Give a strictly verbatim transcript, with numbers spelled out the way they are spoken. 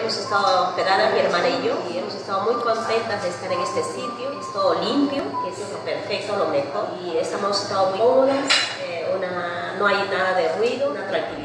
hemos estado hospedadas, mi hermana y yo, y hemos estado muy contentas de estar en este sitio. Es todo limpio, que es lo perfecto, lo mejor, y estamos estado muy cómodas, eh, una, no hay nada de ruido, una tranquilidad.